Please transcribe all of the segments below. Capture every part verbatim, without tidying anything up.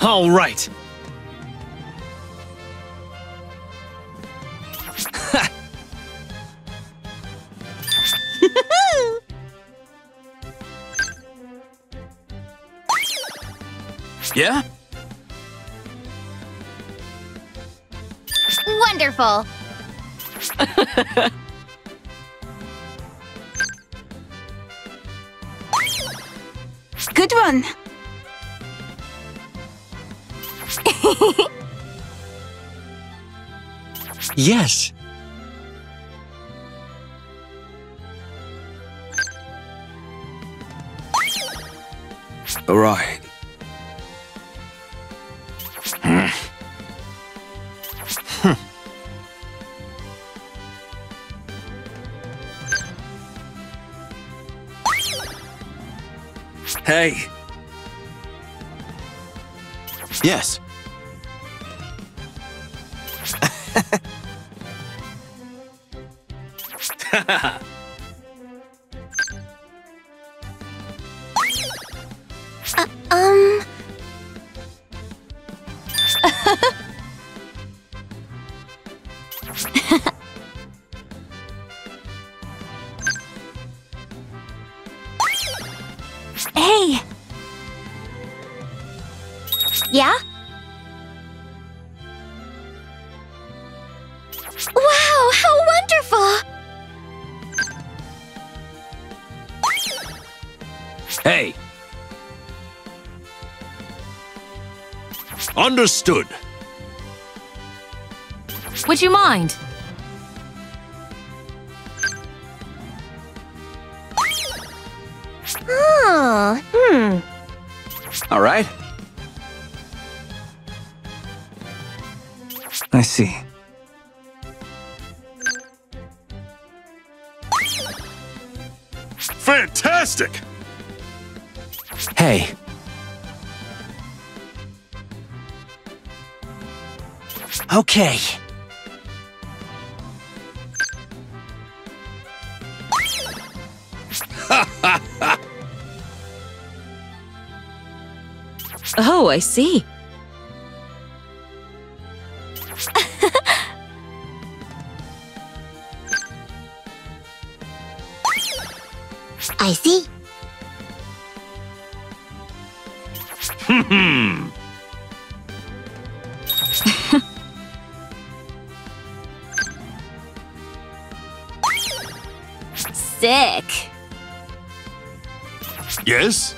All right. Yeah? Wonderful. Good one. Yes. All right. Hey. Yes. uh, um... Hey! Yeah? Wow, how wonderful! Hey. Understood. Would you mind? Oh, hmm. All right. I see. Fantastic! Hey. Okay. Oh, I see. I see. Hmm. Sick. Yes?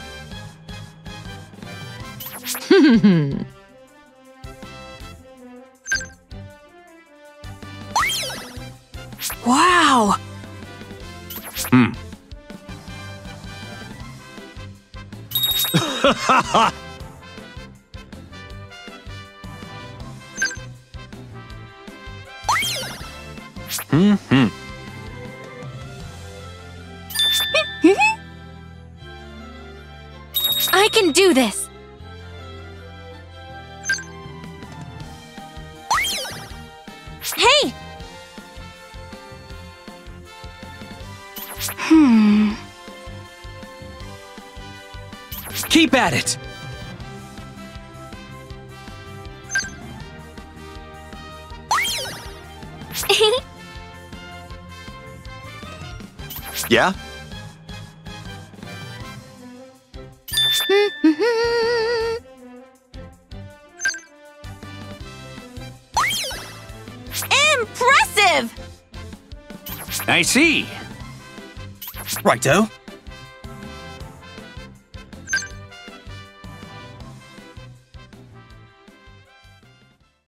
Wow. Hmm. Hmm. I can do this. Hey! Hmm. Keep at it. Yeah? Impressive! I see. Righto.